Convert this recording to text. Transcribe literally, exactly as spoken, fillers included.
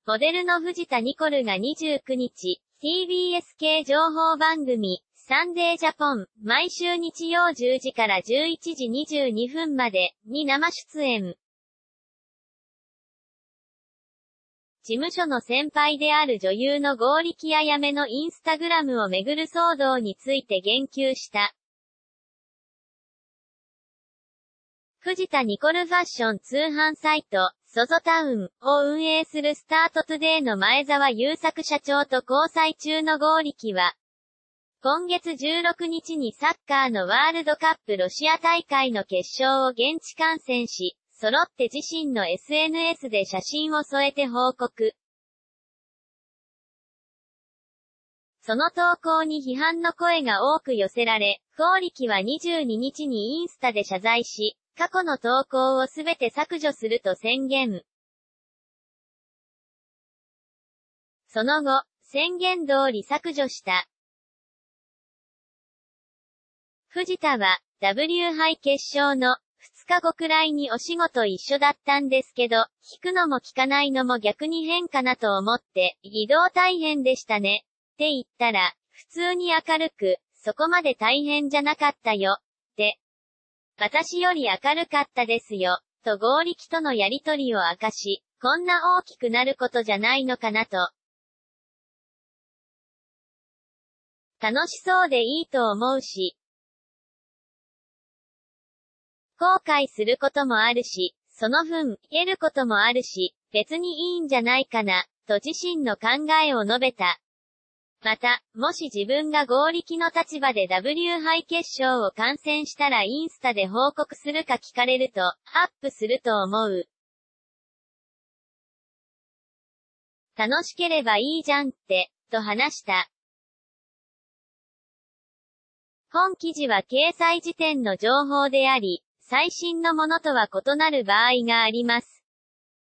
モデルの藤田ニコルがにじゅうくにち、ティービーエス 系情報番組、サンデージャポン、毎週日曜じゅうじからじゅういちじにじゅうにふんまで、に生出演。事務所の先輩である女優の剛力彩芽のインスタグラムをめぐる騒動について言及した。藤田ニコルファッション通販サイト、ソゾタウンを運営するスタートトゥデイの前澤友作社長と交際中の剛力は、今月じゅうろくにちにサッカーのワールドカップロシア大会の決勝を現地観戦し、揃って自身の エスエヌエス で写真を添えて報告。その投稿に批判の声が多く寄せられ、剛力はにじゅうににちにインスタで謝罪し、過去の投稿をすべて削除すると宣言。その後、宣言通り削除した。藤田は、ダブリュー 杯決勝のふつかごくらいにお仕事一緒だったんですけど、聞くのも聞かないのも逆に変かなと思って、移動大変でしたね。って言ったら、普通に明るく、そこまで大変じゃなかったよ。って。私より明るかったですよ。と剛力とのやりとりを明かし、こんな大きくなることじゃないのかなと。楽しそうでいいと思うし。後悔することもあるし、その分、得ることもあるし、別にいいんじゃないかな、と自身の考えを述べた。また、もし自分が剛力の立場で ダブリュー 杯決勝を観戦したらインスタで報告するか聞かれると、アップすると思う。楽しければいいじゃんって、と話した。本記事は掲載時点の情報であり、最新のものとは異なる場合があります。